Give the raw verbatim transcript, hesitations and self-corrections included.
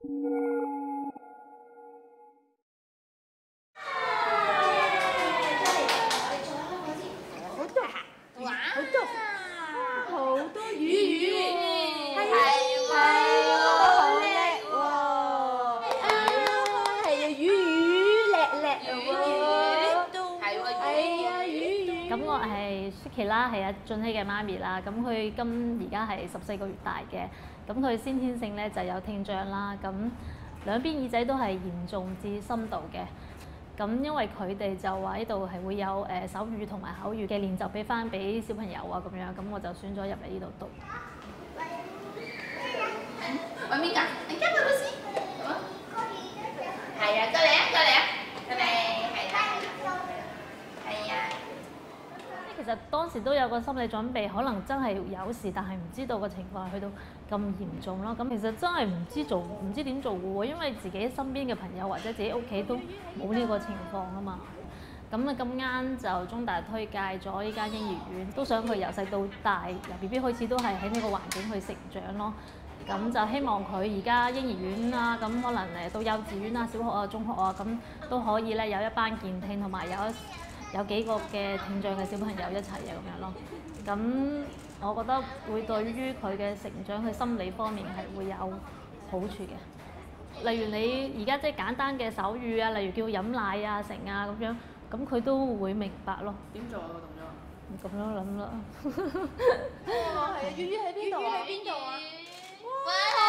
咁我係 Suki 啦，係阿俊熙嘅媽咪啦。咁佢今而家係十四個月大嘅。咁佢先天性咧就有聽障啦。咁兩邊耳仔都係嚴重至深度嘅。咁因為佢哋就話呢度係會有誒手語同埋口語嘅練習俾翻俾小朋友啊咁樣。咁我就選咗入嚟呢度讀。 揾邊個？你跟我老師。係啊，過嚟啊，過嚟啊，過嚟，係啦，係啊。 其實當時都有個心理準備，可能真係有事，但係唔知道個情況係去到咁嚴重咯。咁其實真係唔知做，唔知點做嘅喎，因為自己身邊嘅朋友或者自己屋企都冇呢個情況啊嘛。咁啊咁啱就中大推介咗呢間嬰兒院，都想佢由細到大，由 B B 開始都係喺呢個環境去成長咯。咁就希望佢而家嬰兒院啦，咁可能誒到幼稚園啊、小學啊、中學啊，咁都可以咧有一班健聽同埋有一有幾個嘅聽障嘅小朋友一齊嘅咁樣咯。咁我覺得會對於佢嘅成長，佢心理方面係會有好處嘅。例如你而家即係簡單嘅手語啊，例如叫飲奶啊、成啊咁樣，咁佢都會明白咯。 點做啊個動作？ 咁樣諗啦。 哇，係啊！粵語喺邊度啊？ 哇！